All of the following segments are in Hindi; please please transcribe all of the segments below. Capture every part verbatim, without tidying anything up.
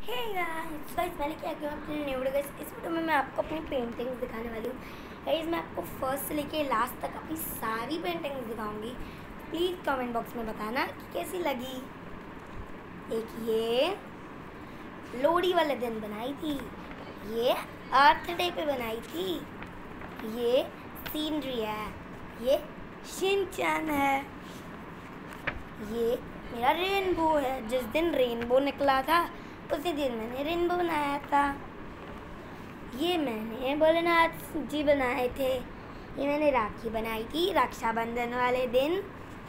हे गाइस, गाइस मैं लेके आ गया हूँ अपने न्यू वीडियो। गाइस इस वीडियो में मैं आपको अपनी पेंटिंग्स दिखाने वाली हूँ। गाइस मैं आपको फर्स्ट से लेके लास्ट तक अपनी सारी पेंटिंग्स दिखाऊंगी। प्लीज़ कमेंट बॉक्स में बताना कि कैसी लगी। एक ये लोहड़ी वाले दिन बनाई थी, ये अर्थ डे पे बनाई थी, ये सीनरी है, ये शिनचैन है, ये मेरा रेनबो है। जिस दिन रेनबो निकला था उसी दिन मैंने रेनबो बनाया था। ये मैंने भोलेनाथ जी बनाए थे। ये मैंने राखी बनाई थी रक्षाबंधन वाले दिन।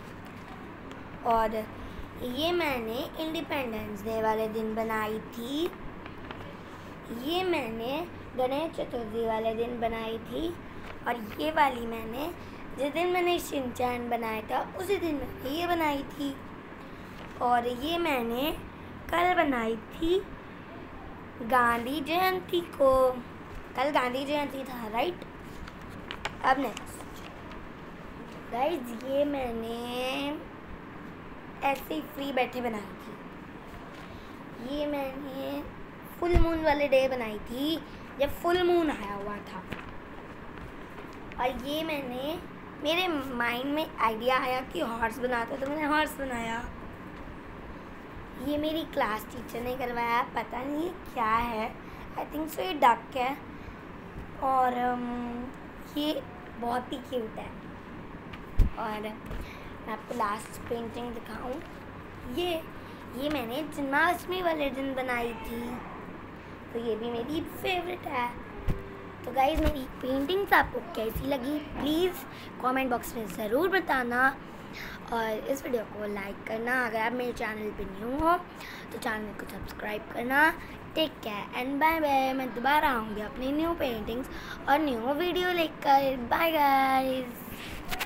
और ये मैंने इंडिपेंडेंस डे वाले दिन बनाई थी। ये मैंने गणेश चतुर्थी वाले दिन बनाई थी। और ये वाली मैंने जिस दिन मैंने शिनचैन बनाया था उसी दिन मैंने ये बनाई थी। और ये मैंने कल बनाई थी गांधी जयंती को। कल गांधी जयंती था, राइट। अब नेक्स्ट गाइस, ये मैंने ऐसे ही फ्री बैठे बनाई थी। ये मैंने फुल मून वाले डे बनाई थी जब फुल मून आया हुआ था। और ये मैंने मेरे माइंड में आइडिया आया कि हॉर्स बनाता, तो मैंने हॉर्स बनाया। ये मेरी क्लास टीचर ने करवाया, पता नहीं ये क्या है। आई थिंक सो ये डक है। और um, ये बहुत ही क्यूट है। और मैं आपको लास्ट पेंटिंग दिखाऊं, ये ये मैंने जन्माष्टमी वाले दिन बनाई थी, तो ये भी मेरी फेवरेट है। तो गाइज़ मेरी पेंटिंग्स आपको कैसी लगी प्लीज़ कमेंट बॉक्स में ज़रूर बताना। और इस वीडियो को लाइक करना। अगर आप मेरे चैनल पे न्यू हो तो चैनल को सब्सक्राइब करना। Take care and bye bye. मैं दोबारा आऊँगी अपनी न्यू पेंटिंग्स और न्यू वीडियो लेकर। Bye guys.